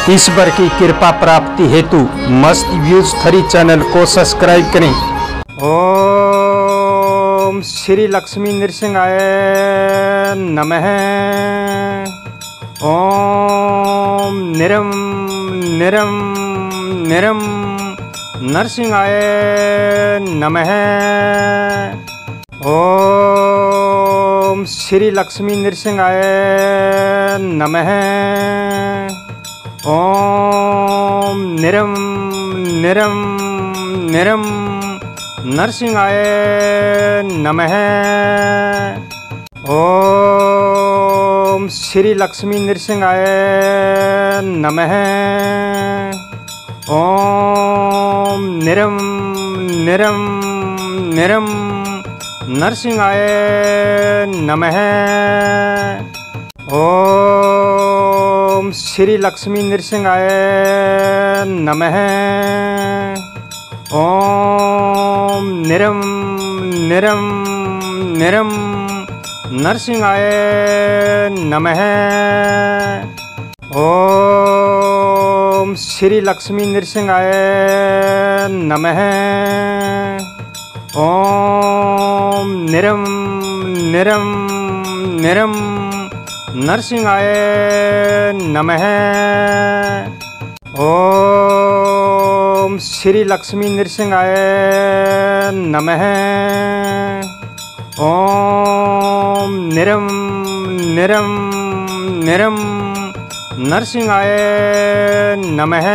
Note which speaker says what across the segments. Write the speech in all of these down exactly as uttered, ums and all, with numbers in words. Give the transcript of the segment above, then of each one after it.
Speaker 1: ईश्वर की कृपा प्राप्ति हेतु मस्त व्यूज थ्री चैनल को सब्सक्राइब करें। ओम श्री लक्ष्मी नृसिंहाय नमः। ओम निरम निरम निरम नरसिंहाय नमः। ओम श्री लक्ष्मी नृसिंहाय नमः। ओम निरम निरम निरम नरसिंहाय नमः। ओम श्री लक्ष्मी नृसिंहाय नमः। ओम निरम निरम निरम नरसिंहाय नमः। ओम श्री लक्ष्मी नृसिंहाय नमः। ओम निरम निरम निरम नरसिंहाय नमः। ओम श्री लक्ष्मी नृसिंहाय नमः। ओम निरम निरम निरम नरसिंहाय नमः। ओम श्री लक्ष्मी नृसिंहाय नमः। ओम निरम निरम निरम नरसिंहाय नमः।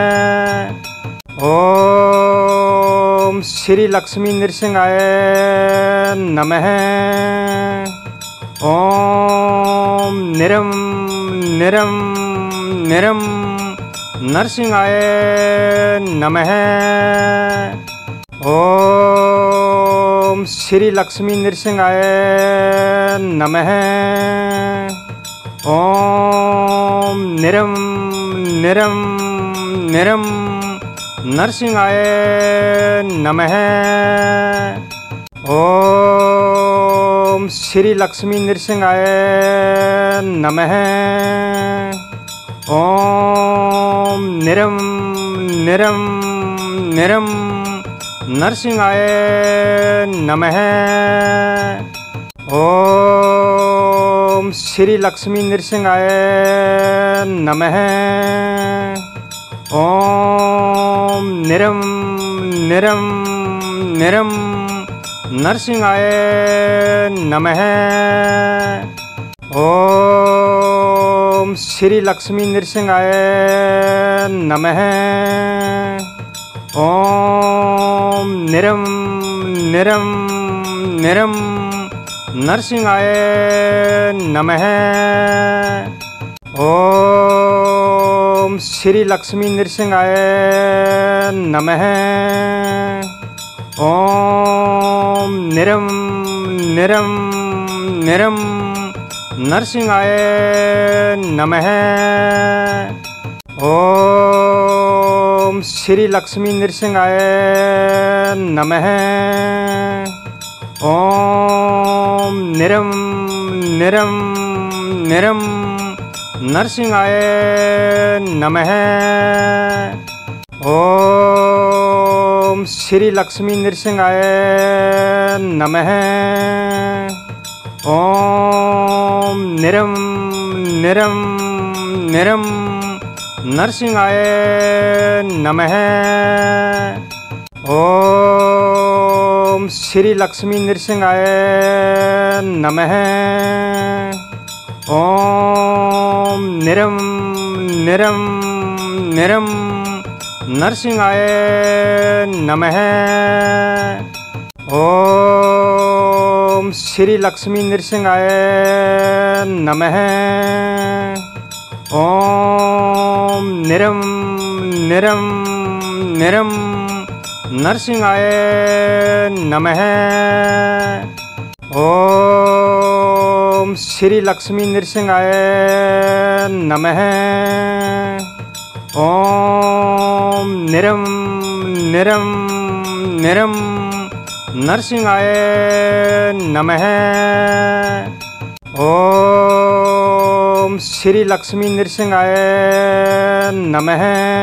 Speaker 1: ओम श्री लक्ष्मी नृसिंहाय नमः। ओम निरम निरम निरम नरसिंहाय नमः। ओम श्री लक्ष्मी नृसिंहाय नमः। ओम निरम निरम निरम नरसिंहाय नमः। ओम श्री लक्ष्मी नृसिंहाय नमः। ओम निरम निरम निरम नरसिंहाय नमः। ओम श्री लक्ष्मी नृसिंहाय नमः। ओम निरम निरम निरम नरसिंहाय नमः। ओम श्री लक्ष्मी नृसिंहाय नमः। ओम निरम निरम निरम नरसिंहाय नमः। ओम श्री लक्ष्मी नृसिंहाय नमः। ओम निरम निरम निरम नरसिंहाय नमः। ओम श्री लक्ष्मी नृसिंहाय नमः। ओम निरम निरम निरम नरसिंहाय नमः। ओम श्री लक्ष्मी नृसिंहाय नमः। ओम निरम निरम निरम नरसिंहाय नमः। ओम श्री लक्ष्मी नृसिंहाय नमः। ओम निरम निरम निरम नरसिंहाय नमः। ओम श्री लक्ष्मी नृसिंहाय नमः। ओम निरम निरम निरम नरसिंहाय नमः। ओम श्री लक्ष्मी नृसिंहाय नमः। ओम निरम निरम निरम नरसिंहाय नमः। ओम श्री लक्ष्मी नृसिंहाय नमः।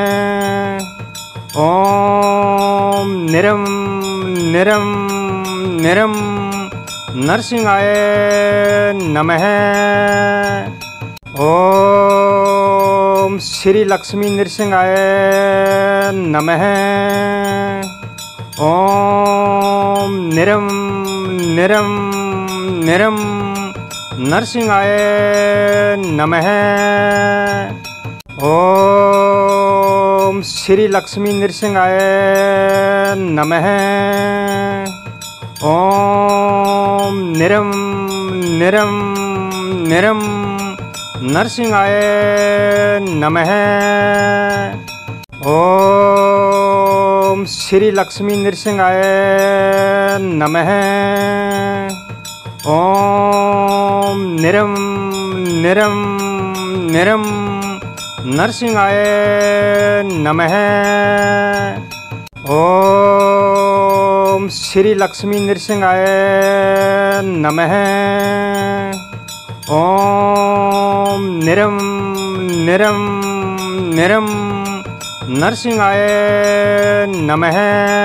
Speaker 1: ओम निरम निरम निरम नरसिंहाय नमः। ओम श्री लक्ष्मी नृसिंहाय नमः। ओम निरम निरम निरम नरसिंहाय नमः। ओम श्री लक्ष्मी नृसिंहाय नमः। ओम निरम निरम निरम नरसिंहाय नमः। ओम श्री लक्ष्मी नृसिंहाय नमः। ओम निरम निरम निरम नरसिंहाय नमः। ओम श्री लक्ष्मी नृसिंहाय नमः। ओम निरम निरम निरम नरसिंहाय नमः।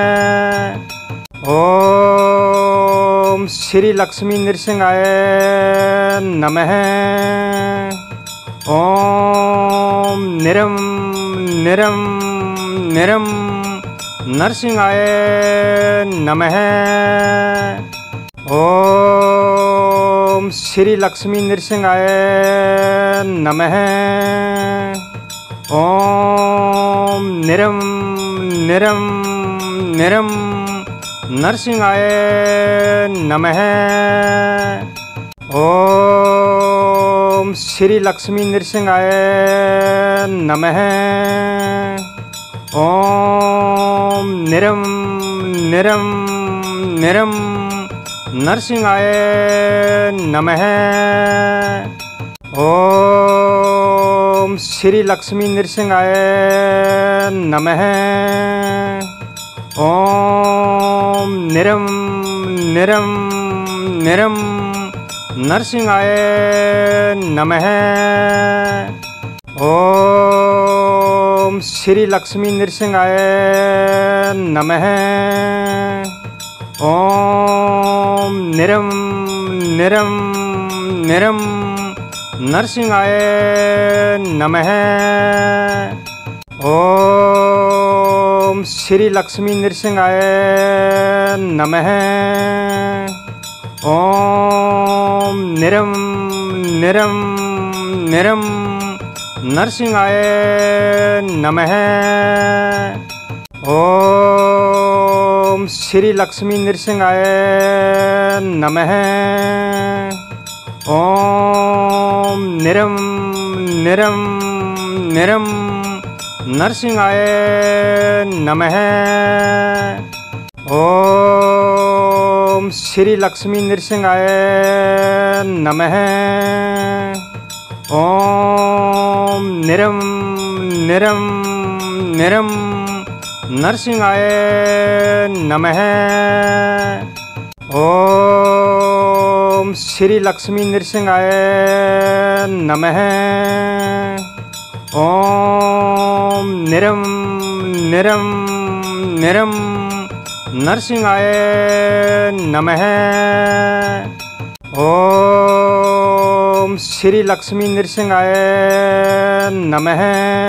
Speaker 1: ओम श्री लक्ष्मी नृसिंहाय नमः। ओम निरम निरम निरम नरसिंहाय नमः। ओम श्री लक्ष्मी नृसिंहाय नमः। ओम निरम निरम निरम नरसिंहाय नमः। ओम श्री लक्ष्मी नृसिंहाय नमः। ओम निरम निरम निरम नरसिंहाय नमः। ओम श्री लक्ष्मी नृसिंहाय नमः। ओम निरम निरम निरम नरसिंहाय नमः। ओम श्री लक्ष्मी नृसिंहाय नमः। ओम निरम निरम निरम नरसिंहाय नमः। ओम श्री लक्ष्मी नृसिंहाय नमः। ओम निरम निरम निरम नरसिंहाय नमः। ओम श्री लक्ष्मी नृसिंहाय नमः। ओम निरम निरम निरम नरसिंहाय नमः। ओम श्री लक्ष्मी नृसिंहाय नमः। ओम निरम निरम निरम नरसिंहाय नमः। ओम श्री लक्ष्मी नृसिंहाय नमः। ओम निरम निरम निरम नरसिंहाय नमः। ओम श्री लक्ष्मी नृसिंहाय नमः।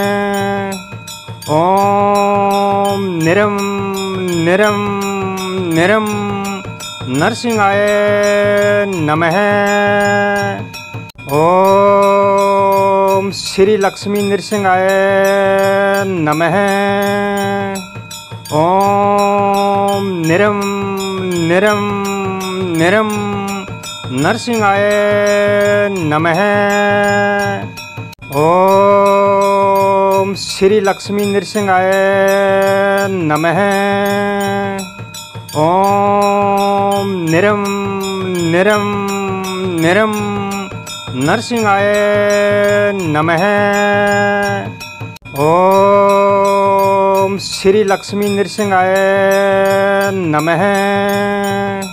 Speaker 1: ओम निरम निरम निरम नरसिंहाय नमः। ओम श्री लक्ष्मी नृसिंहाय नमः। ओम निरम निरम निरम नरसिंहाय नमः। ओम श्री लक्ष्मी नृसिंहाय नमः। ओम निरम निरम निरम नरसिंहाय नमः। ओम श्री लक्ष्मी नृसिंहाय नमः।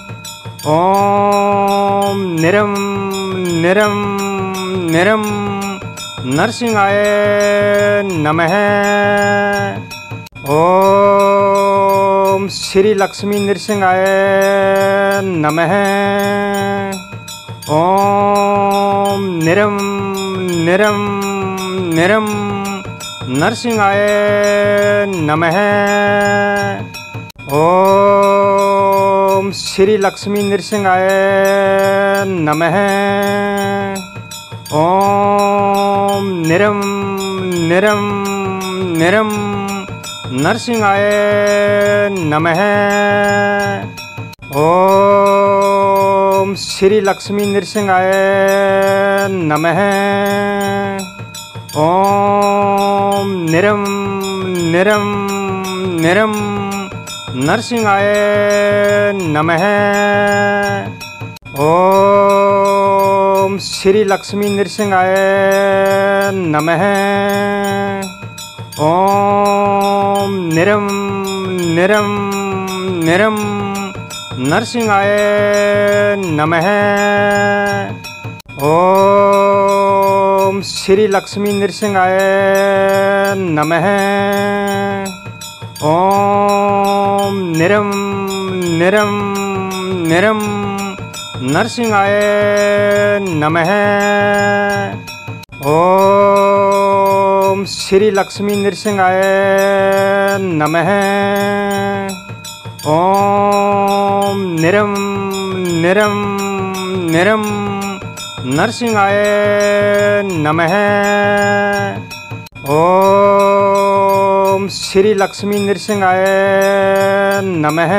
Speaker 1: ओम निरम निरम निरम नरसिंहाय नमः। ओम श्री लक्ष्मी नृसिंहाय नमः। ओम निरम निरम निरम नरसिंहाय नमः। ओम श्री लक्ष्मी नृसिंहाय नमः। ओम निरम निरम निरम नरसिंहाय नमः। ओम श्री लक्ष्मी नृसिंहाय नमः। ओम निरम निरम निरम नरसिंहाय नमः। ओम श्री लक्ष्मी नृसिंहाय नमः। ओम निरम निरम निरम नरसिंहाय नमः। ओम श्री लक्ष्मी नृसिंहाय नमः। ओम निरम निरम निरम नरसिंहाय नमः। ओम श्री लक्ष्मी नृसिंहाय नमः। ओम निरम निरम निरम नरसिंहाय नमः। ओम श्री लक्ष्मी नृसिंहाय नमः।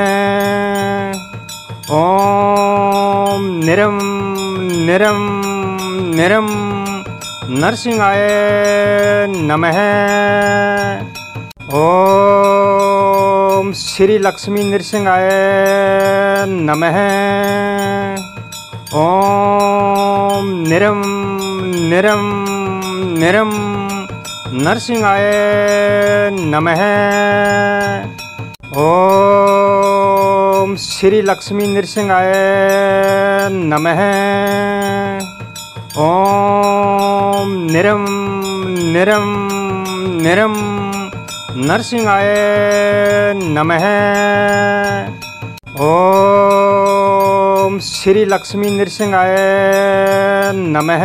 Speaker 1: ओम निरम निरम निरम नरसिंहाय नमः। ओम श्री लक्ष्मी नृसिंहाय नमः। ओम निरम निरम निरम नरसिंहाय नमः। ओम श्री लक्ष्मी नृसिंहाय नमः। ओम निरम निरम निरम नरसिंहाय नमः। ओम श्री लक्ष्मी नृसिंहाय नमः।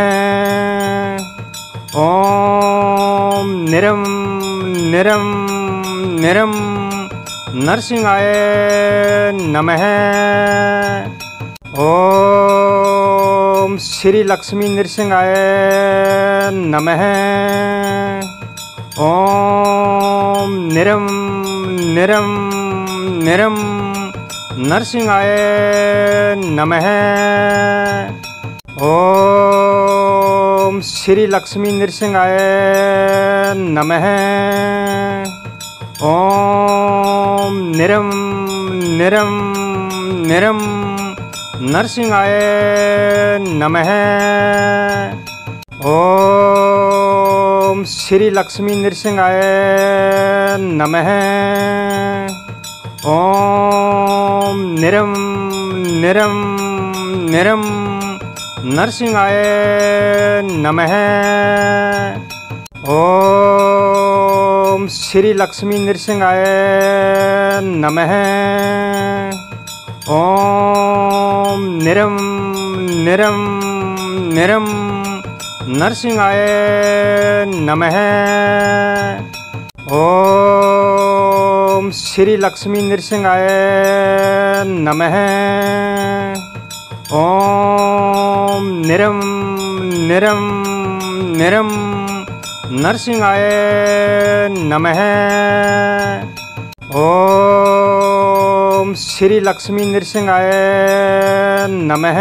Speaker 1: ओम निरम निरम निरम नरसिंहाय नमः। ओम श्री लक्ष्मी नृसिंहाय नमः। ओम निरम निरम निरम नरसिंहाय नमः। ओम श्री लक्ष्मी नृसिंहाय नमः। ओम निरम निरम निरम नरसिंहाय नमः। ओम श्री लक्ष्मी नृसिंहाय नमः। ओम निरम निरम निरम नरसिंहाय नमः। ओम श्री लक्ष्मी नृसिंहाय नमः। ओम निरम निरम निरम नरसिंहाय नमः। ओम श्री लक्ष्मी नृसिंहाय नमः। ओम निरम निरम निरम नरसिंहाय नमः। ओम श्री लक्ष्मी नृसिंहाय नमः।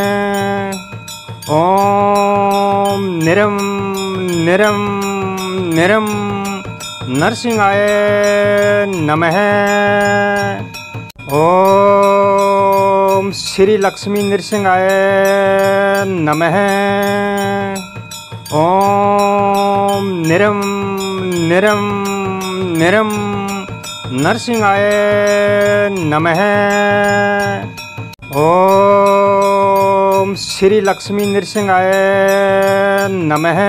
Speaker 1: ओम निरम निरम निरम नरसिंहाय नमः। ओम श्री लक्ष्मी नृसिंहाय नमः। ओम निरम निरम निरम नरसिंहाय नमः। ओम ओम श्री लक्ष्मी नृसिंहाय नमः।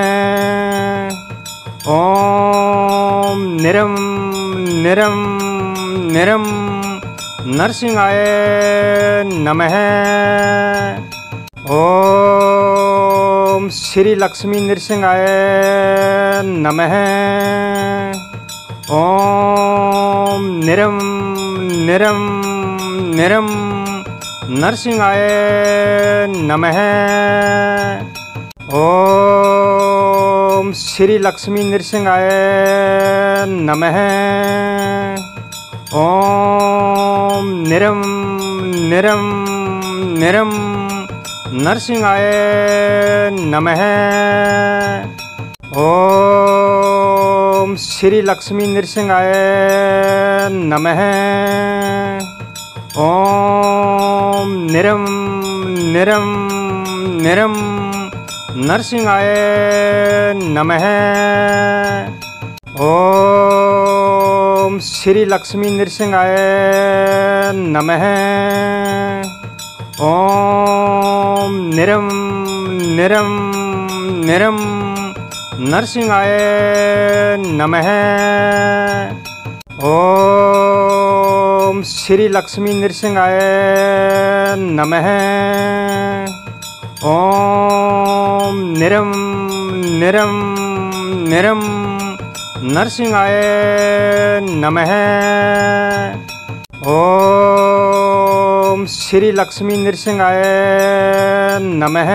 Speaker 1: ओम निरम निरम निरम नरसिंहाय नमः। ओम श्री लक्ष्मी नृसिंहाय नमः। ओम निरम निरम निरम नरसिंहाय नमः। ओम श्री लक्ष्मी नृसिंहाय नमः। ओम निरम निरम निरम नरसिंहाय नमः। ओम श्री लक्ष्मी नृसिंहाय नमः। ओम निरम निरम निरम नरसिंहाय नमः। ओम श्री लक्ष्मी नृसिंहाय नमः। ओम निरम निरम निरम नरसिंहाय नमः। ओम श्री लक्ष्मी नृसिंहाय नमः। ओम निरम निरम निरम नरसिंहाय नमः। ओम श्री लक्ष्मी नृसिंहाय नमः।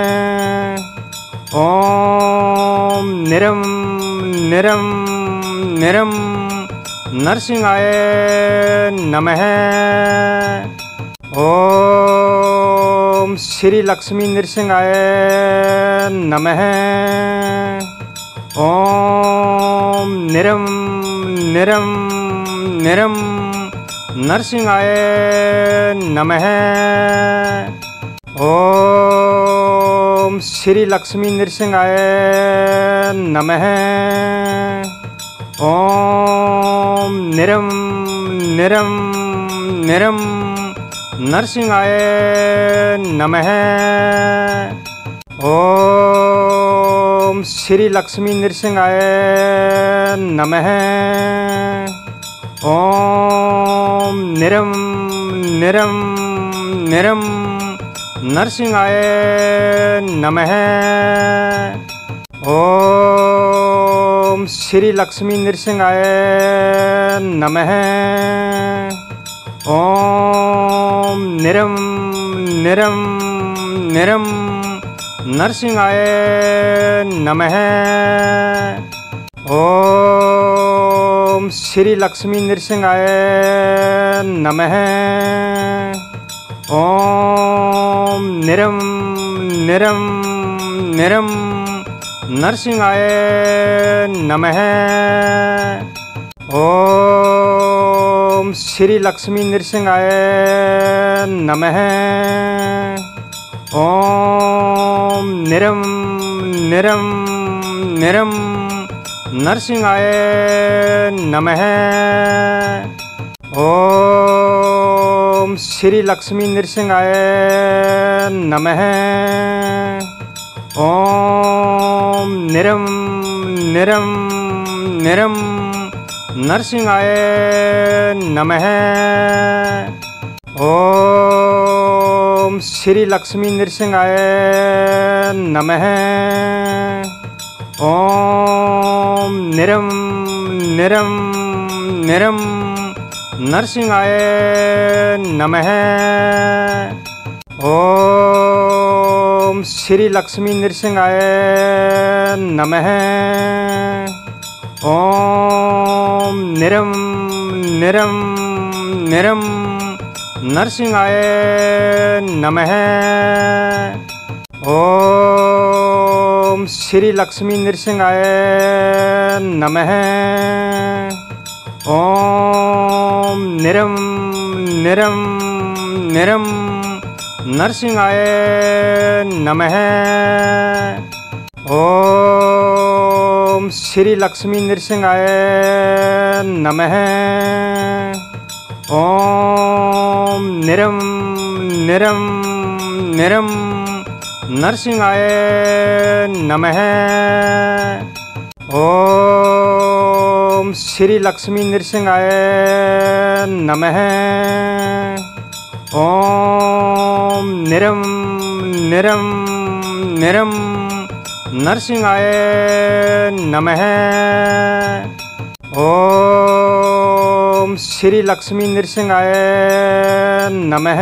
Speaker 1: ओम निरम निरम निरम नरसिंहाय नमः। ओम श्री लक्ष्मी नृसिंहाय नमः। ओम निरम निरम निरम नरसिंहाय नमः। ओम श्री लक्ष्मी नृसिंहाय नमः। ओम निरम निरम निरम नरसिंहाय नमः। ओम श्री लक्ष्मी नृसिंहाय नमः। ओम निरम निरम निरम नरसिंहाय नमः। ओम श्री लक्ष्मी नृसिंहाय नमः। ओम निरम निरम निरम नरसिंहाय नमः। ओम श्री लक्ष्मी नृसिंहाय नमः। ओम निरम निरम निरम नरसिंहाय नमः। ओम श्री लक्ष्मी नृसिंहाय नमः। ओम निरम निरम निरम नरसिंहाय नमः। ओम श्री लक्ष्मी नृसिंहाय नमः। ओम निरम निरम निरम नरसिंहाय नमः। ओम श्री लक्ष्मी नृसिंहाय नमः। ओम निरम निरम निरम नरसिंहाय नमः। ओम श्री लक्ष्मी नृसिंहाय नमः। ओम निरम निरम निरम नरसिंहाय नमः। ओम श्री लक्ष्मी नृसिंहाय नमः। ओम निरम निरम निरम नरसिंहाय नमः। ओम श्री लक्ष्मी नृसिंहाय नमः। ओम निरम निरम निरं नरसिंहाय नमः। ओम श्री लक्ष्मी नृसिंहाय नमः। ओम निरं निरं निरं नरसिंहाय नमः। ओम श्री लक्ष्मी नृसिंहाय नमः।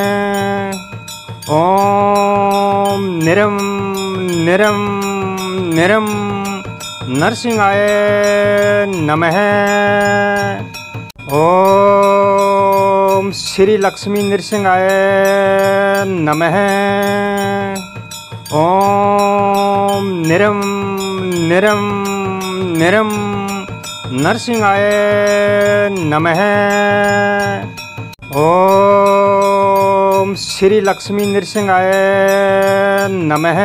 Speaker 1: ओम निरं निरं निरं नरसिंहाय नमः। ओम श्री लक्ष्मी नृसिंहाय नमः। ओम निरं निरं निरं नरसिंहाय नमः। ओम श्री लक्ष्मी नृसिंहाय नमः।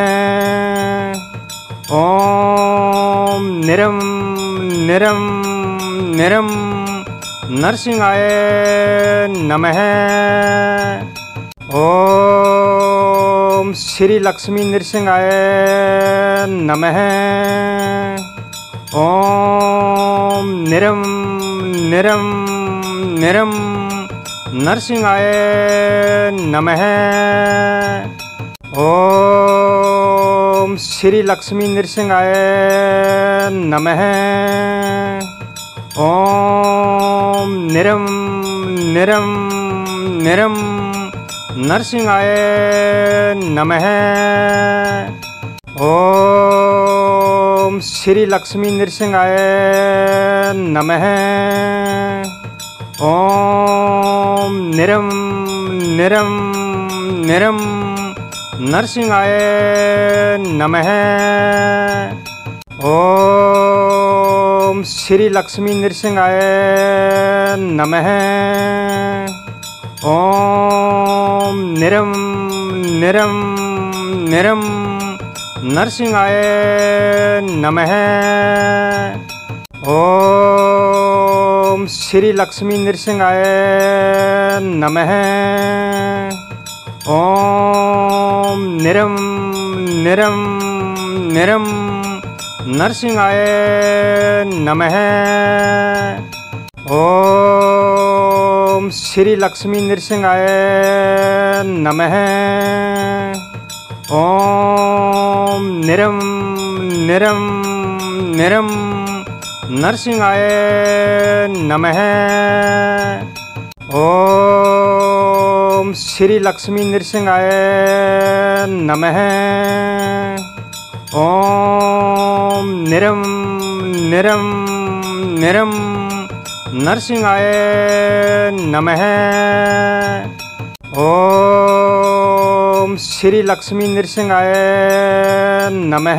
Speaker 1: ओम निरं निरं निरं नरसिंहाय नमः। ओम श्री लक्ष्मी नृसिंहाय नमः। ओम निरं निरं निरं नरसिंहाय नमः। ओम श्री लक्ष्मी नृसिंहाय नमः। ओम निरं निरं निरं नरसिंहाय नमः। ओम श्री लक्ष्मी नृसिंहाय नमः। ओम निरं निरं निरं नरसिंहाय नमः। ओम श्री लक्ष्मी नृसिंहाय नमः। ओम निरं निरं निरं नरसिंहाय नमः। ओम श्री लक्ष्मी नृसिंहाय नमः। ओम निरं निरं निरं नरसिंहाय नमः। ओम श्री लक्ष्मी नृसिंहाय नमः। ओम निरं निरं निरं नरसिंहाय नमः। ओम श्री लक्ष्मी नृसिंहाय नमः। ओम निरं निरं निरं नरसिंहाय नमः। ओम श्री लक्ष्मी नृसिंहाय नमः।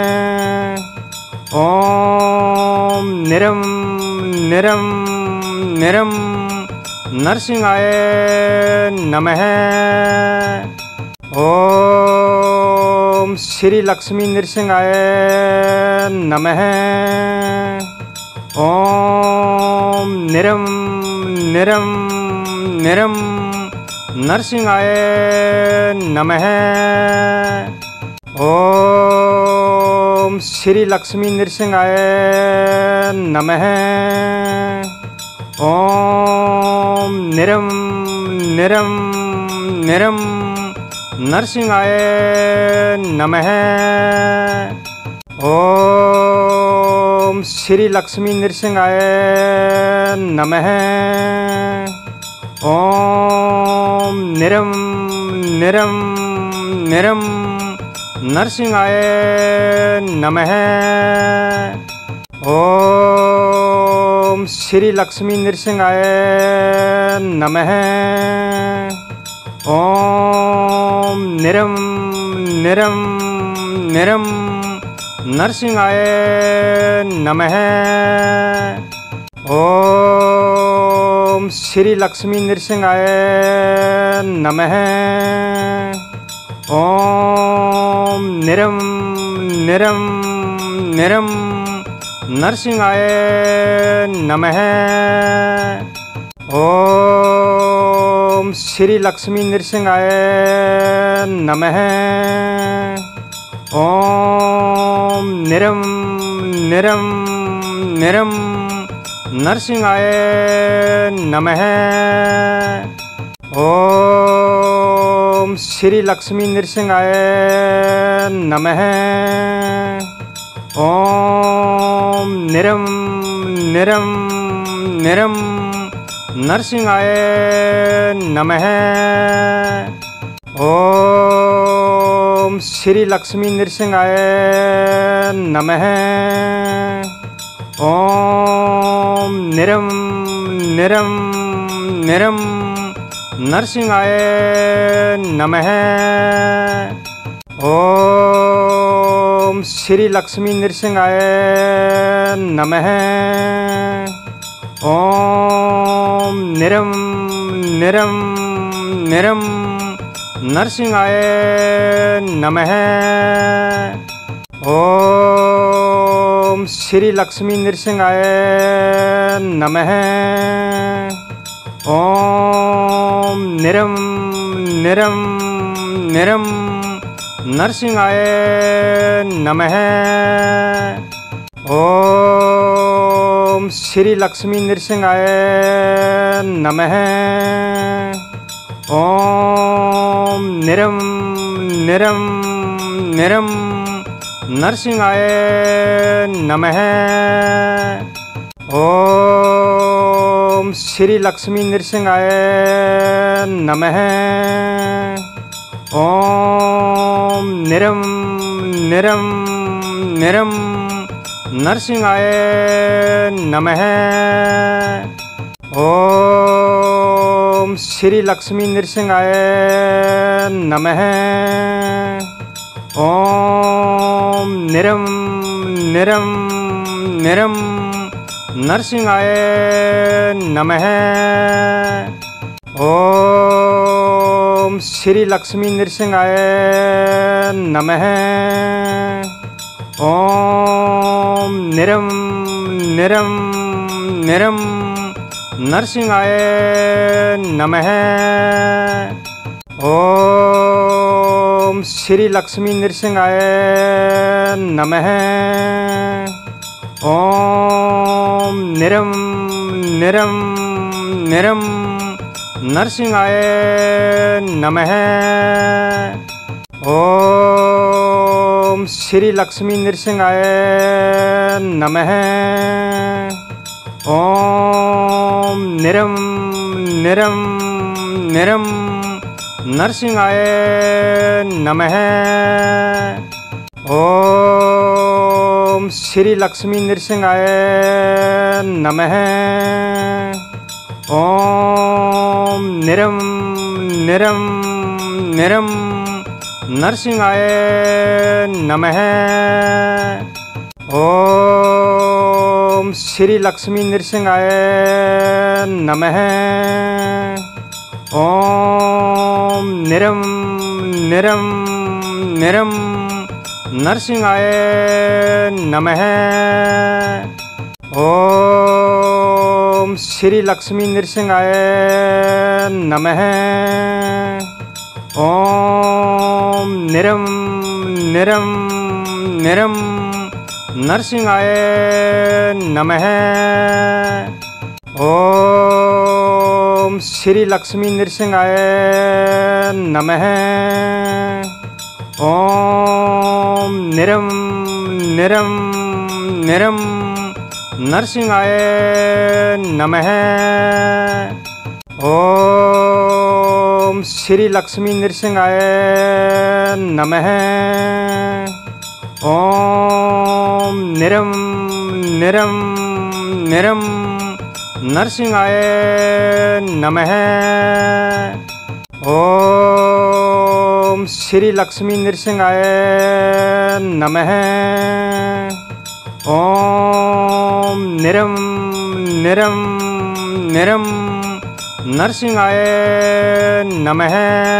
Speaker 1: ओम निरं निरं निरं नरसिंहाय नमः। ओम श्री लक्ष्मी नृसिंहाय नमः। ओम निरं निरं निरं नरसिंहाय नमः। ओम श्री लक्ष्मी नृसिंहाय नमः। ओम निरं निरं निरं नरसिंहाय नमः। ओम श्री लक्ष्मी नृसिंहाय नमः। ओम निरं निरं निरं नरसिंहाय नमः। ओम श्री लक्ष्मी नृसिंहाय नमः। ओम निरं निरं निरं नरसिंहाय नमः। ओम श्री लक्ष्मी नृसिंहाय नमः। ओम निरं निरं निरं नरसिंहाय नमः। ओम ओम श्री लक्ष्मी नृसिंहाय नमः। ओम निरम निरम निरम नरसिंहाय नमः। ओम श्री लक्ष्मी नृसिंहाय नमः। ओम निरम निरम निरम नरसिंहाय नमः। ओम श्री लक्ष्मी नृसिंहाय नमः। ओम निरम निरम निरम नरसिंहाय नमः। ओम श्री लक्ष्मी नृसिंहाय नमः। ओम निरम निरम निरम नरसिंहाय नमः। ओम श्री लक्ष्मी नृसिंहाय नमः। ओम निरम निरम निरम नरसिंहाय नमः। ओम श्री लक्ष्मी नृसिंहाय नमः। ओम निरम निरम निरम नरसिंहाय नमः। ओम श्री लक्ष्मी नृसिंहाय नमः। ओम निरम निरम निरम नरसिंहाय नमः। ओम श्री लक्ष्मी नृसिंहाय नमः। ओम निरम निरम निरम नरसिंहाय नमः। ओम श्री लक्ष्मी नृसिंहाय नमः। ओम निरम निरम निरम नरसिंहाय नमः। ओम श्री लक्ष्मी नृसिंहाय नमः। ओम निरम निरम निरम नरसिंहाय नमः। ओम श्री लक्ष्मी नृसिंहाय नमः। ओम निरम निरम निरम नरसिंहाय नमः। ओम श्री लक्ष्मी नृसिंहाय नमः। ओम निरम निरम निरम नरसिंहाय नमः। ओम श्री लक्ष्मी नृसिंहाय नमः। ओम निरम निरम निरम नरसिंहाय नमः। ओम श्री लक्ष्मी नृसिंहाय नमः। ओम निरम निरम निरम नरसिंहाय नमः। ओम श्री लक्ष्मी नृसिंहाय नमः। ओम निरम निरम निरम नरसिंहाय नमः। ओम श्री लक्ष्मी नृसिंहाय नमः। ओम निरम निरम निरम नरसिंहाय नमः। ओम श्री लक्ष्मी नृसिंहाय नमः। ओम निरम निरम निरम नरसिंहाय नमः।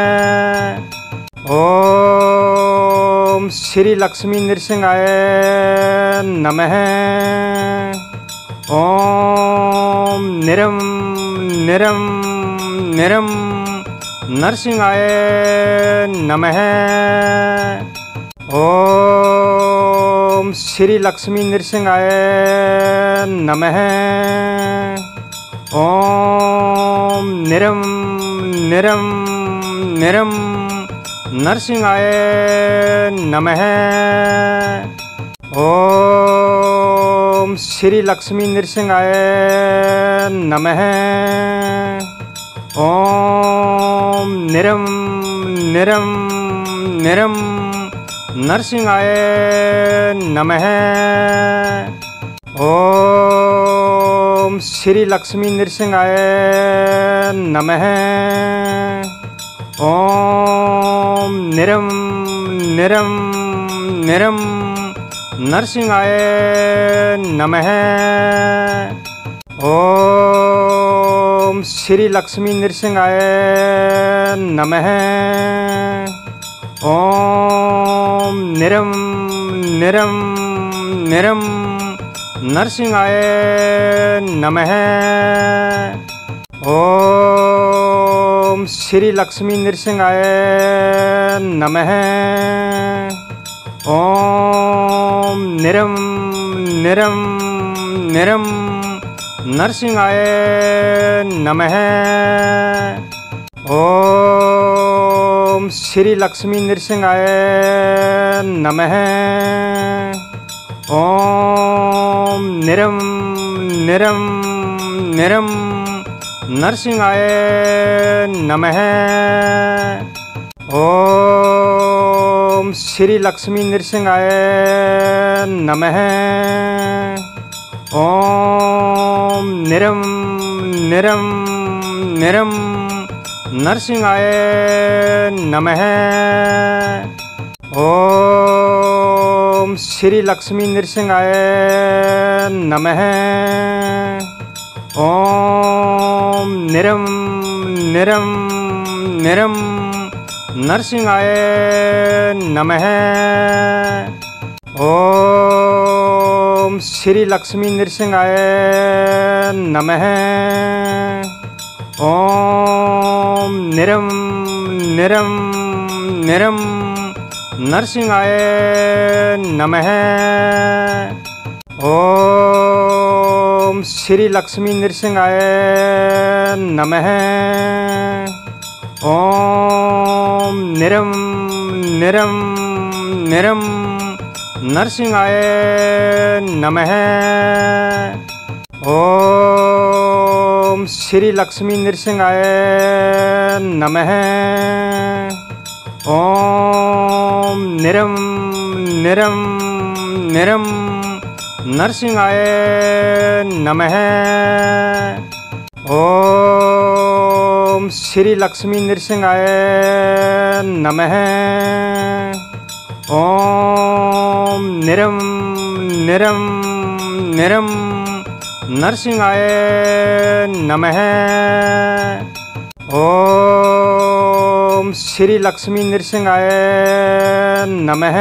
Speaker 1: ओम श्री लक्ष्मी नृसिंहाय नमः। ओम निरम निरम निरं नरसिंहाय नमः। ओम श्री लक्ष्मी नृसिंहाय नमः। ओम निरं निरं निरं नरसिंहाय नमः। ओम श्री लक्ष्मी नृसिंहाय नमः। ओम निरं निरं निरं नरसिंहाय नमः। ओम श्री लक्ष्मी नृसिंहाय नमः। ओम निरं निरं निरं नरसिंहाय नमः। ओम श्री लक्ष्मी नृसिंहाय नमः। ओम निरं निरं निरं नरसिंहाय नमः। ओम श्री लक्ष्मी नृसिंहाय नमः। ओम निरं निरं निरं नरसिंहाय नमः। ओम श्री लक्ष्मी नृसिंहाय नमः। ओम निरं निरं निरं नरसिंहाय नमः। ओम श्री लक्ष्मी नृसिंहाय नमः। ओम निरं निरं निरं नरसिंहाय नमः। ओम श्री लक्ष्मी नृसिंहाय नमः। ओम निरं निरं निरं नरसिंहाय नमः। ओम श्री लक्ष्मी नृसिंहाय नमः। ओम निरं निरं निरं नरसिंहाय नमः। ओम श्री लक्ष्मी नृसिंहाय नमः। ओम निरं निरं निरं नरसिंहाय नमः। ओम श्री लक्ष्मी नृसिंहाय नमः। ओम निरं निरं निरं नरसिंहाय नमः। ओम श्री लक्ष्मी नृसिंहाय नमः। ओम निरं निरं निरं नरसिंहाय नमः। ओम श्री लक्ष्मी नृसिंहाय नमः।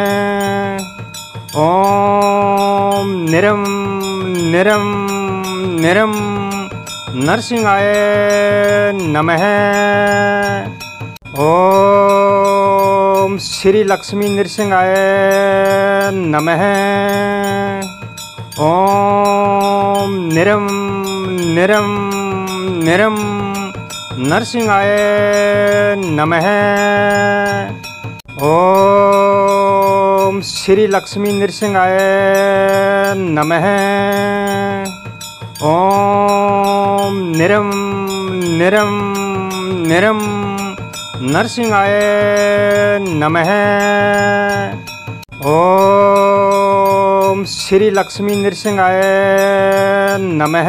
Speaker 1: ओम निरं निरं निरं नरसिंहाय नमः। ओम श्री लक्ष्मी नृसिंहाय नमः। ओम निरं निरं निरं नरसिंहाय नमः। ओम श्री लक्ष्मी नृसिंहाय नमः। ओम निरं निरं निरं नरसिंहाय नमः। ओम श्री लक्ष्मी नृसिंहाय नमः।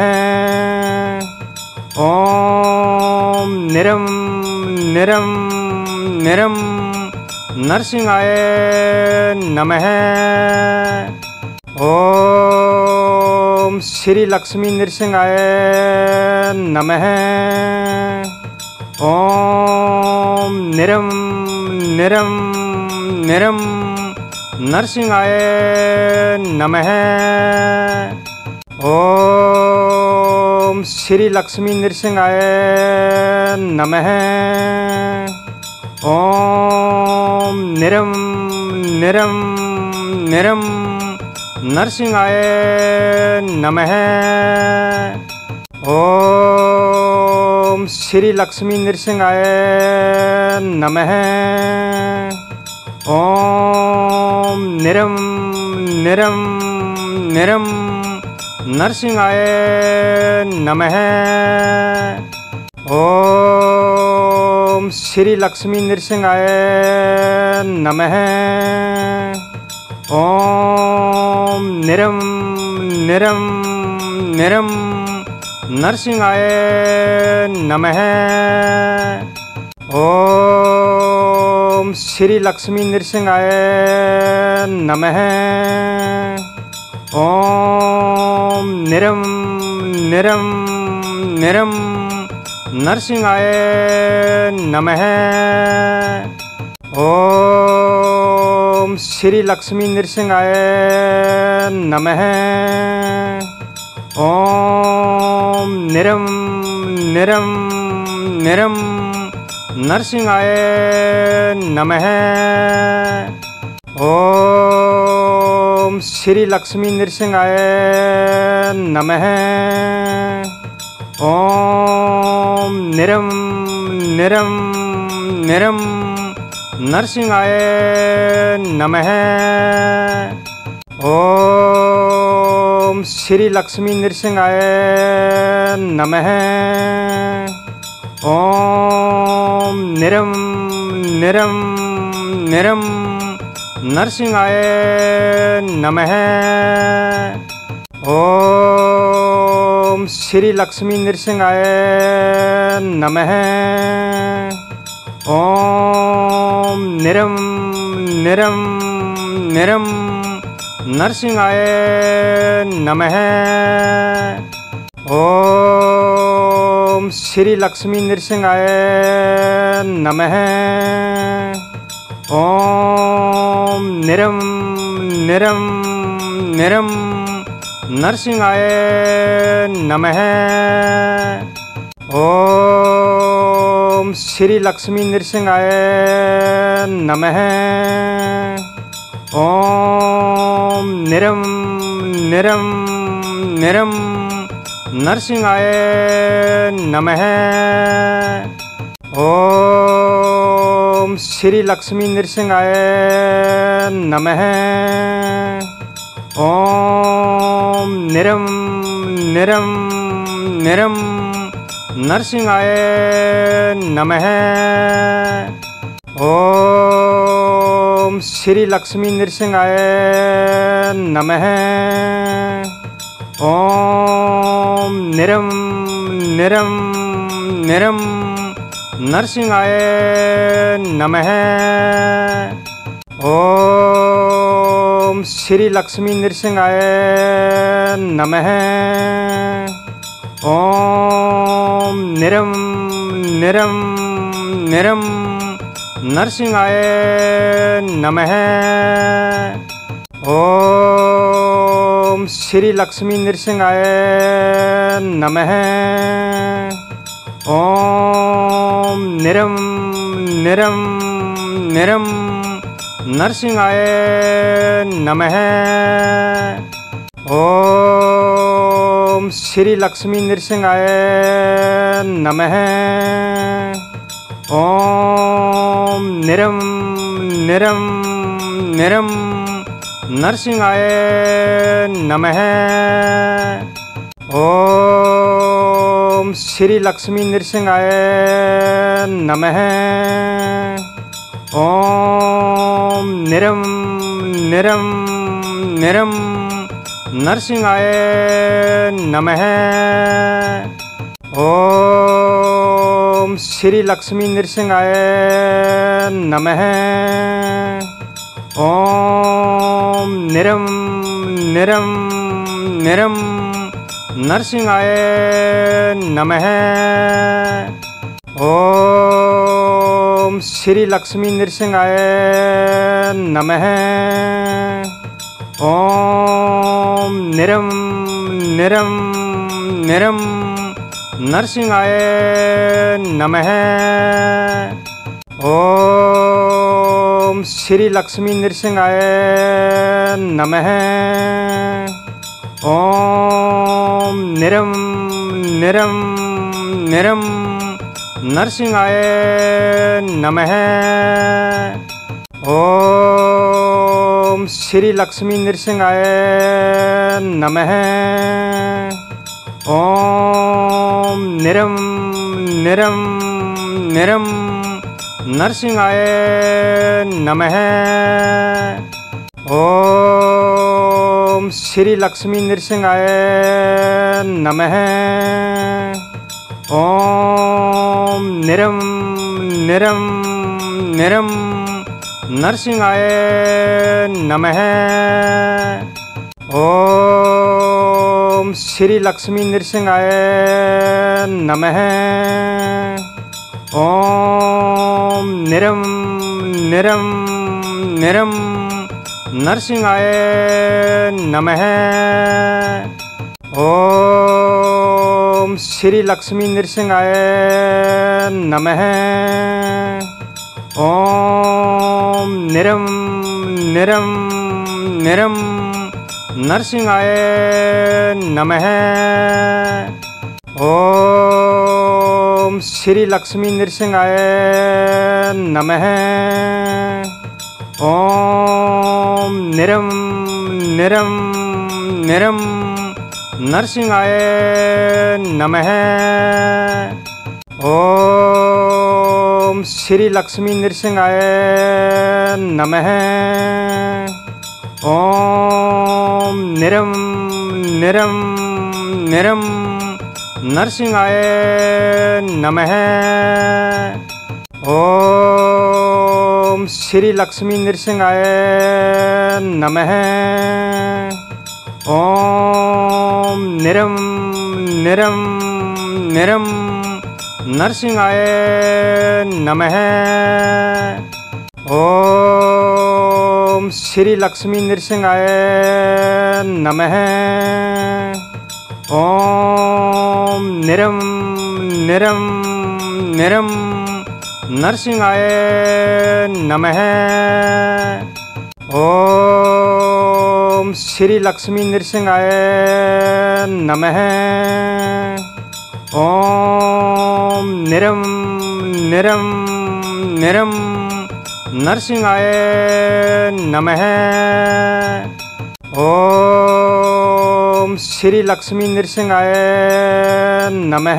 Speaker 1: ओम निरं निरं निरं नरसिंहाय नमः। ओम श्री लक्ष्मी नृसिंहाय नमः। ओम निरं निरं निरं नरसिंहाय नमः। ओम श्री लक्ष्मी नृसिंहाय नमः। ओम निरम निरम निरम नरसिंहाय नमः। ओम श्री लक्ष्मी नृसिंहाय नमः। ओम निरम निरम निरम नरसिंहाय नमः। ओम श्री लक्ष्मी नृसिंहाय नमः। ओम निरम निरम निरम नरसिंहाय नमः। ओम श्री लक्ष्मी नृसिंहाय नमः। ओम निरम निरम निरम नरसिंहाय नमः। ओम श्री लक्ष्मी नृसिंहाय नमः। ओम निरम निरम निरम नरसिंहाय नमः। ओम श्री लक्ष्मी नृसिंहाय नमः। ओम निरम निरम निरम नरसिंहाय नमः। ओम श्री लक्ष्मी नृसिंहाय नमः। ओम निरम निरम निरम नरसिंहाय नमः। ओम श्री लक्ष्मी नृसिंहाय नमः। ओम निरम निरम निरम नरसिंहाय नमः। ओम श्री लक्ष्मी नृसिंहाय नमः। ओम निरम निरम निरम नरसिंहाय नमः। ओम श्री लक्ष्मी नृसिंहाय नमः। ओम निरम निरम निरम नरसिंहाय नमः। ओम श्री लक्ष्मी नृसिंहाय नमः। ओम निरम निरम निरम नरसिंहाय नमः। ओम श्री लक्ष्मी नृसिंहाय नमः। ओम निरम निरम निरम नरसिंहाय नमः। ओम श्री लक्ष्मी नृसिंहाय नमः। ओम निरम निरम निरम नरसिंहाय नमः। ओम श्री लक्ष्मी नृसिंहाय नमः। ओम निरम निरम निरम नरसिंहाय नमः। ओम श्री लक्ष्मी नृसिंहाय नमः। ओम निरम निरम निरम नरसिंहाय नमः। ओम श्री लक्ष्मी नृसिंहाय नमः। ओम निरम निरम निरम नरसिंहाय नमः। ओम श्री लक्ष्मी नृसिंहाय नमः। ओम निरम निरम निरम नरसिंहाय नमः। ओम श्री लक्ष्मी नृसिंहाय नमः। ओम निरम निरम निरम नरसिंहाय नमः। ओम श्री लक्ष्मी नृसिंहाय नमः। ओम निरम निरम निरम नरसिंहाय नमः। ओम श्री लक्ष्मी नृसिंहाय नमः। ओम निरम निरम निरम नरसिंहाय नमः। ओम श्री लक्ष्मी नृसिंहाय नमः। ओम निरम निरम निरम नरसिंहाय नमः। ओम श्री लक्ष्मी नृसिंहाय नमः। ओम निरम निरम निरम नरसिंहाय नमः। ओम श्री लक्ष्मी नृसिंहाय नमः। ओम निरम निरम निरम नरसिंहाय नमः। ओम श्री लक्ष्मी नृसिंहाय नमः। ओम निरम निरम निरम नरसिंहाय नमः। ओम श्री लक्ष्मी नृसिंहाय नमः। ओम निरम निरम निरम नरसिंहाय नमः। ओम श्री लक्ष्मी नृसिंहाय नमः। ओम निरम निरम निरम नरसिंहाय नमः। ओम श्री लक्ष्मी नृसिंहाय नमः। ओम निरम निरम निरम नरसिंहाय नमः। ओम श्री लक्ष्मी नृसिंहाय नमः। ओम निरम निरम निरम नरसिंहाय नमः। ओम श्री लक्ष्मी नृसिंहाय नमः।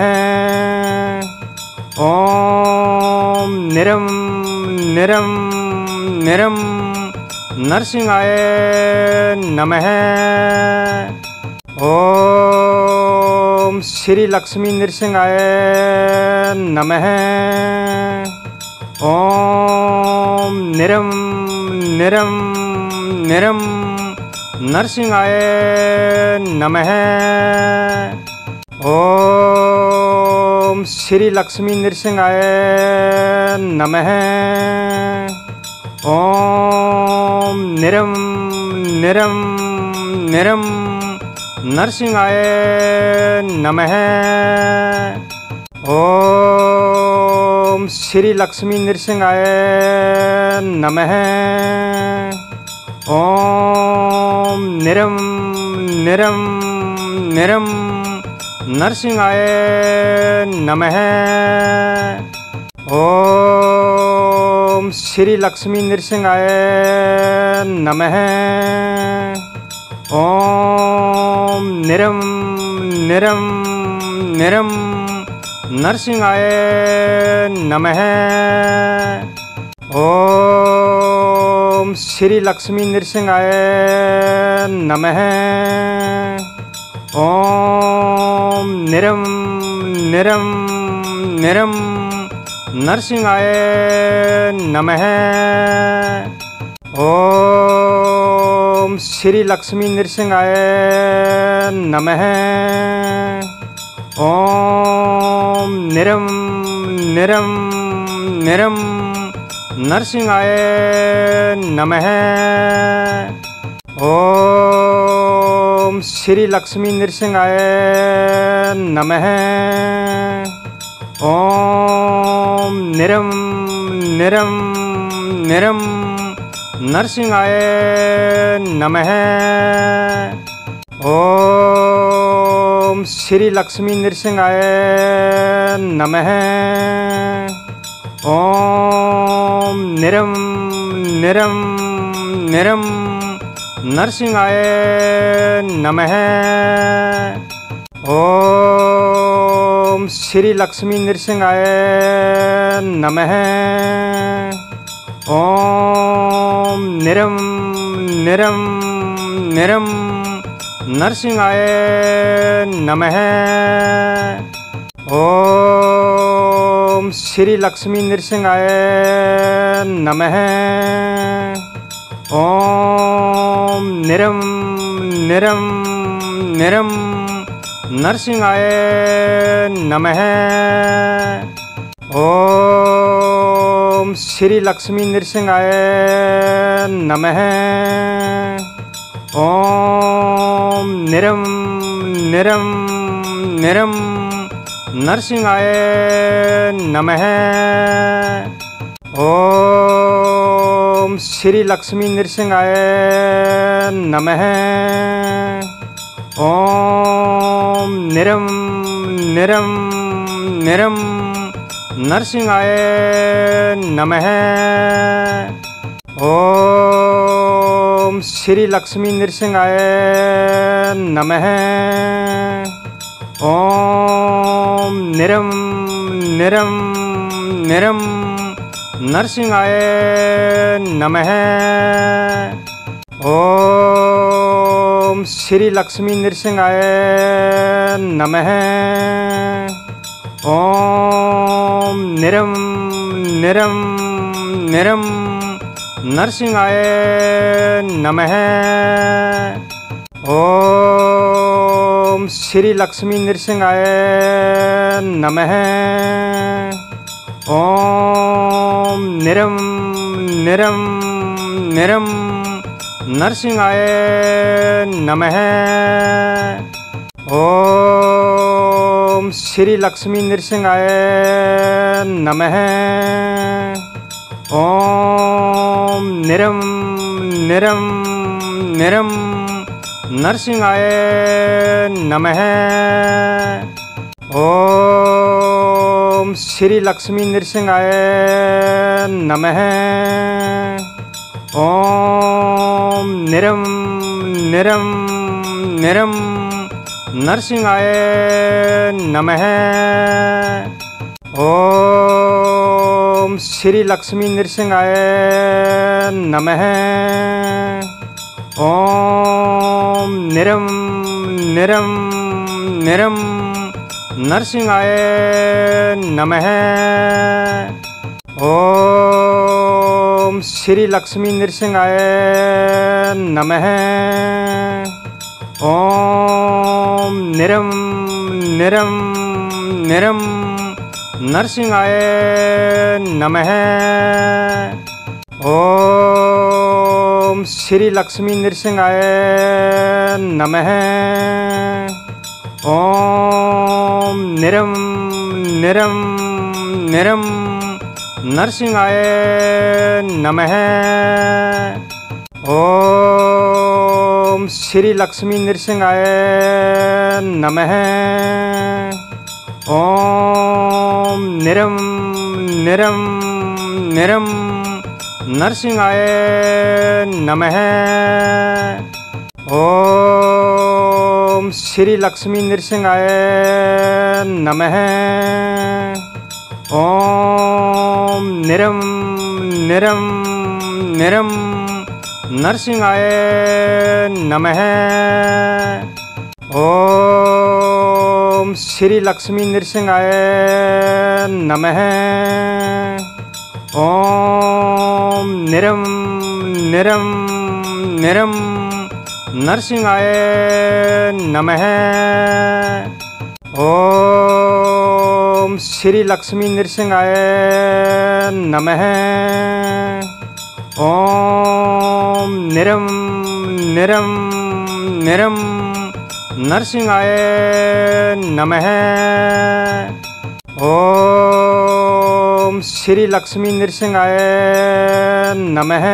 Speaker 1: ओम निरम निरम निरम नरसिंहाय नमः। ओम श्री लक्ष्मी नृसिंहाय नमः। ओम निरम निरम निरम नरसिंहाय नमः। ओम श्री लक्ष्मी नृसिंहाय नमः। ओम निरम निरम निरम नरसिंहाय नमः। ओम श्री लक्ष्मी नृसिंहाय नमः। ओम निरम निरम निरम नरसिंहाय नमः। ओम श्री लक्ष्मी नृसिंहाय नमः। ओम निरम निरम निरम नरसिंहाय नमः। ओम श्री लक्ष्मी नृसिंहाय नमः। ओम निरम निरम निरम नरसिंहाय नमः। ओम श्री लक्ष्मी नृसिंहाय नमः। ओम निरम निरम निरम नरसिंहाय नमः। ओम ओम श्री लक्ष्मी नृसिंहाय नमः। ओम निरम निरम निरम नरसिंहाय नमः। ओम श्री लक्ष्मी नृसिंहाय नमः। ओम निरम निरम निरम नरसिंहाय नमः। ओम श्री लक्ष्मी नृसिंहाय नमः। ओम निरम निरम निरम नरसिंहाय नमः। ओम श्री लक्ष्मी नृसिंहाय नमः। ओम निरम निरम निरम नरसिंहाय नमः। ओम श्री लक्ष्मी नृसिंहाय नमः। ओम निरम निरम निरम नरसिंहाय नमः। ओम श्री लक्ष्मी नृसिंहाय नमः। ओम निरम निरम निरम नरसिंहाय नमः। ओम श्री लक्ष्मी नृसिंहाय नमः। ओम निरम निरम निरम नरसिंहाय नमः। ओम श्री लक्ष्मी नृसिंहाय नमः। ओम निरम निरम निरम नरसिंहाय नमः। ओम श्री लक्ष्मी नृसिंहाय नमः। ओम निरम निरम निरम नरसिंहाय नमः। ओम श्री लक्ष्मी नृसिंहाय नमः। ओम निरम निरम निरम नरसिंहाय नमः। ओम श्री लक्ष्मी नृसिंहाय नमः। ओम निरम निरम निरम नरसिंहाय नमः। ओम श्री लक्ष्मी नृसिंहाय नमः। ओम निरम निरम निरम नरसिंहाय नमः। ओम श्री लक्ष्मी नृसिंहाय नमः। ओम निरम निरम निरम नरसिंहाय नमः। ओम श्री लक्ष्मी नृसिंहाय नमः। ओम निरम निरम निरम नरसिंहाय नमः। ओम श्री लक्ष्मी नृसिंहाय नमः। ओम निरम निरम निरम नरसिंहाय नमः। ओम श्री लक्ष्मी नृसिंहाय नमः। ओम निरम निरम निरम नरसिंहाय नमः। ओम श्री लक्ष्मी नृसिंहाय नमः। ओम निरम निरम निरम नरसिंहाय नमः। ओम श्री लक्ष्मी नृसिंहाय नमः। ओम निरम निरम निरम नरसिंहाय नमः। ओम श्री लक्ष्मी नृसिंहाय नमः।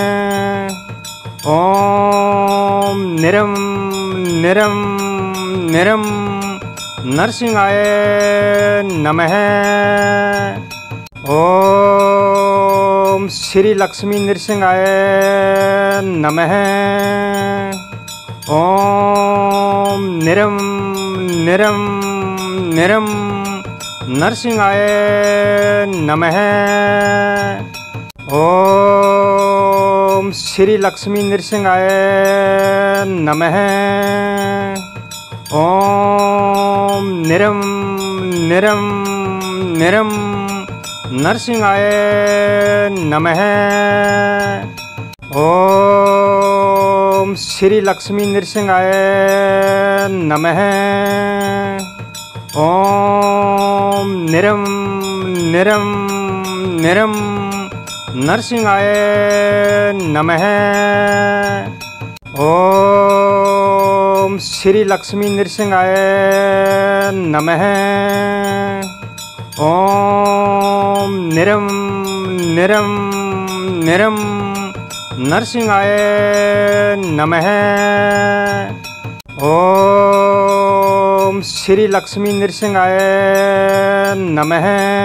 Speaker 1: ओम निरम निरम निरम नरसिंहाय नमः। ओम श्री लक्ष्मी नृसिंहाय नमः। ओम निरम निरम निरम नरसिंहाय नमः। ओम श्री लक्ष्मी नृसिंहाय नमः। ओम निरम निरम निरम नरसिंहाय नमः। ओम श्री लक्ष्मी नृसिंहाय नमः। ओम निरम निरम निरम नरसिंहाय नमः। ओम श्री लक्ष्मी नृसिंहाय नमः। ओम निरम निरम निरम नरसिंहाय नमः। ओम श्री लक्ष्मी नृसिंहाय नमः।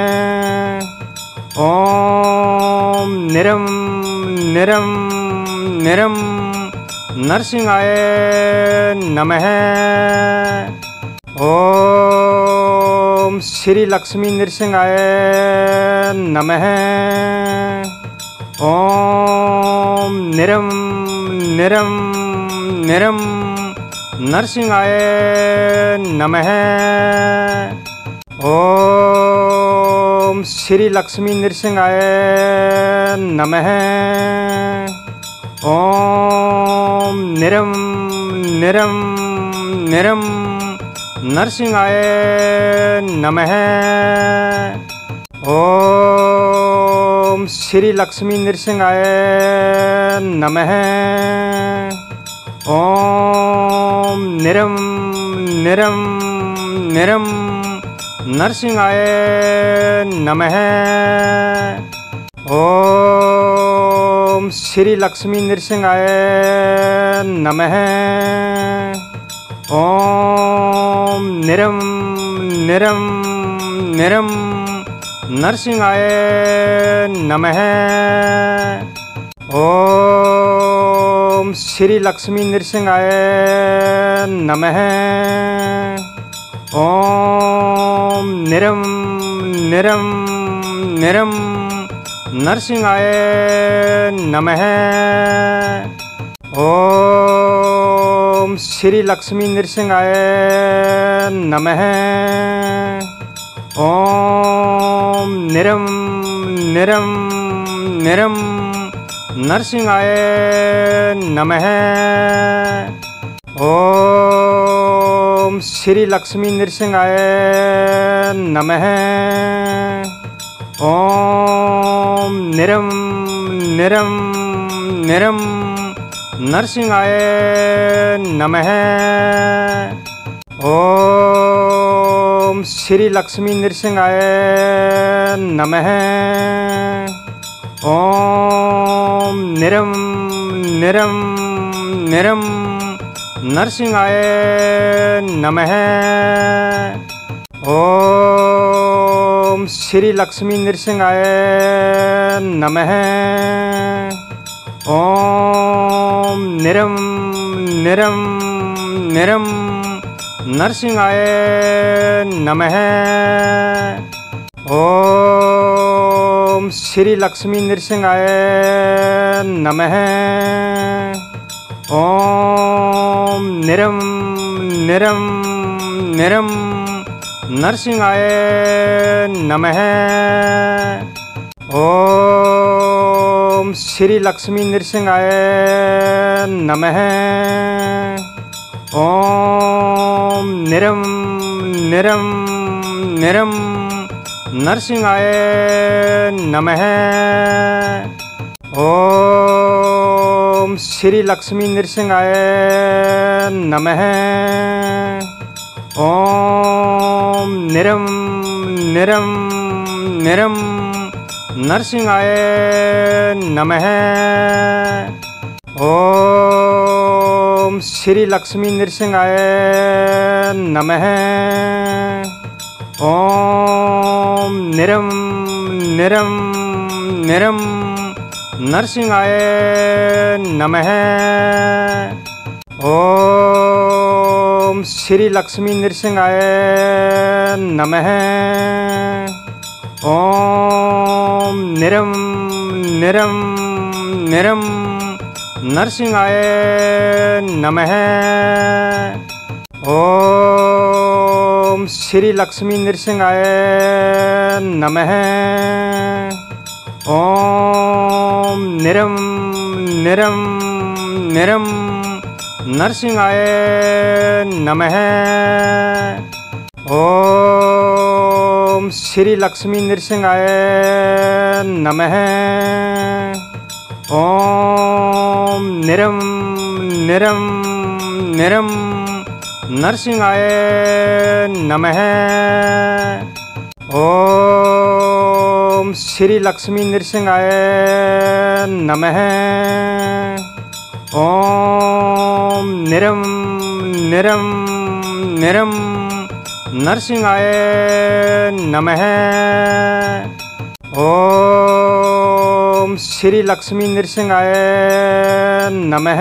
Speaker 1: ओम निरम निरम निरम नरसिंहाय नमः। ओम श्री लक्ष्मी नृसिंहाय नमः। ओम निरम निरम निरम नरसिंहाय नमः। ओम श्री लक्ष्मी नृसिंहाय नमः। ओम निरम निरम निरम नरसिंहाय नमः। ओम श्री लक्ष्मी नृसिंहाय नमः। ओम निरम निरम निरम नरसिंहाय नमः। ओम श्री लक्ष्मी नृसिंहाय नमः। ओम निरम निरम निरम नरसिंहाय नमः। ओम श्री लक्ष्मी नृसिंहाय नमः। ओम निरम निरम निरम नरसिंहाय नमः। ओम श्री लक्ष्मी नृसिंहाय नमः। ओम निरम निरम निरम नरसिंहाय नमः। ओम श्री लक्ष्मी नृसिंहाय नमः। ओम निरम निरम निरम नरसिंहाय नमः। ओम श्री लक्ष्मी नृसिंहाय नमः। ओम निरम निरम निरम नरसिंहाय नमः। ओम श्री लक्ष्मी नृसिंहाय नमः। ओम निरम निरम निरम नरसिंहाय नमः। ओम श्री लक्ष्मी नृसिंहाय नमः। ओम निरम निरम निरम नरसिंहाय नमः। ओम श्री लक्ष्मी नृसिंहाय नमः। ओम निरम निरम निरम नरसिंहाय नमः। ओम ओम श्री लक्ष्मी नृसिंहाय नमः। ओम निरम निरम निरम नरसिंहाय नमः। ओम श्री लक्ष्मी नृसिंहाय नमः। ओम निरम निरम निरम नरसिंहाय नमः। ओम श्री लक्ष्मी नृसिंहाय नमः। ओम निरम निरम निरम नरसिंहाय नमः। ओम श्री लक्ष्मी नृसिंहाय नमः। ओम निरम निरम निरम नरसिंहाय नमः। ओम श्री लक्ष्मी नृसिंहाय नमः। ओम निरम निरम निरम नरसिंहाय नमः। ओम श्री लक्ष्मी नृसिंहाय नमः। ओम निरम निरम निरम नरसिंहाय नमः। ओम श्री लक्ष्मी नृसिंहाय नमः।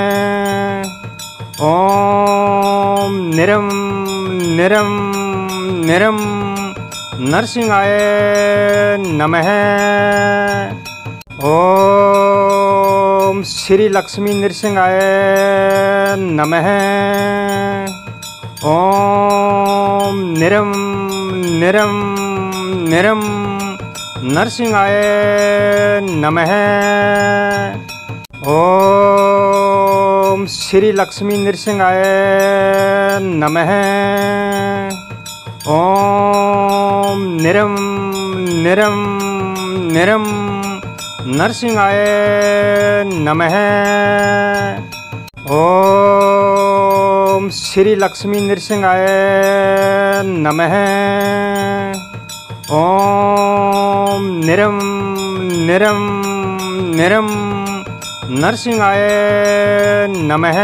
Speaker 1: ओम निरम निरम निरम नरसिंहाय नमः। ओम श्री लक्ष्मी नृसिंहाय नमः। ओम निरम निरम निरम नरसिंहाय नमः। ओम श्री लक्ष्मी नृसिंहाय नमः। ओम निरम निरम निरम नरसिंहाय नमः। ओम श्री लक्ष्मी नृसिंहाय नमः। ओम निरम निरम निरम नरसिंहाय नमः।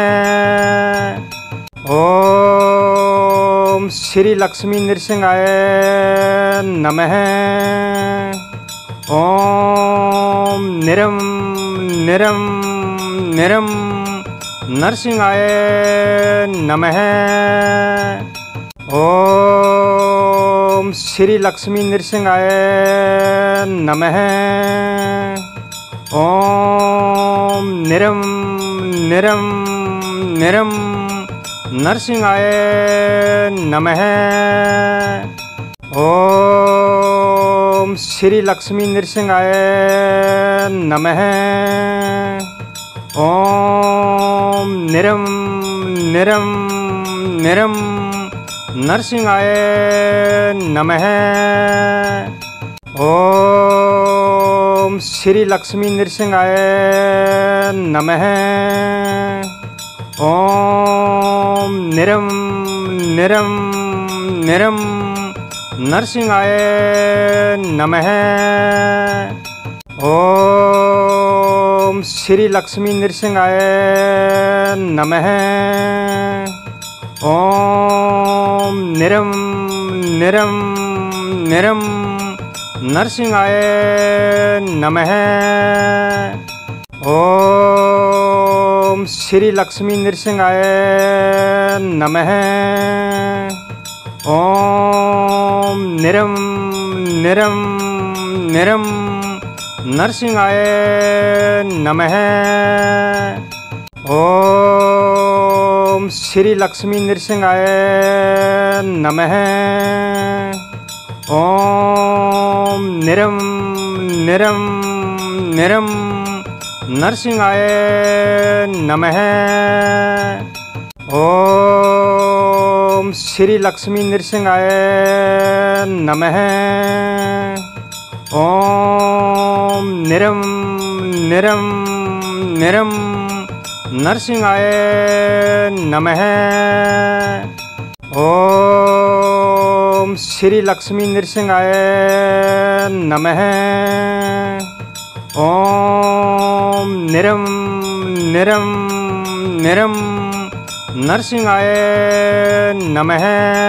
Speaker 1: ओम श्री लक्ष्मी नृसिंहाय नमः। ओम निरम निरम निरम नरसिंहाय नमः। ओम श्री लक्ष्मी नृसिंहाय नमः। ओम निरम निरम निरम नरसिंहाय नमः। ओम श्री लक्ष्मी नृसिंहाय नमः। ओम निरम निरम निरम नरसिंहाय नमः। ओम श्री लक्ष्मी नृसिंहाय नमः। ओम निरम निरम निरम नरसिंहाय नमः। ओम श्री लक्ष्मी नृसिंहाय नमः। ओम निरम निरम निरम नरसिंहाय नमः। ओम श्री लक्ष्मी नृसिंहाय नमः। ओम निरम निरम निरम नरसिंहाय नमः। ओम श्री लक्ष्मी नृसिंहाय नमः। ओम निरम निरम निरम नरसिंहाय नमः। ओम श्री लक्ष्मी नृसिंहाय नमः। ओम निरम निरम निरम नरसिंहाय नमः। ओम श्री लक्ष्मी नृसिंहाय नमः। ओम निरम निरम निरम नरसिंहाय नमः।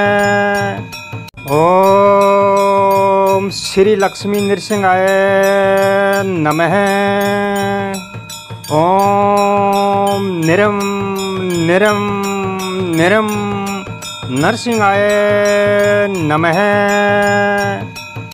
Speaker 1: ओम श्री लक्ष्मी नृसिंहाय नमः। ओम निरम निरम निरम नरसिंहाय नमः।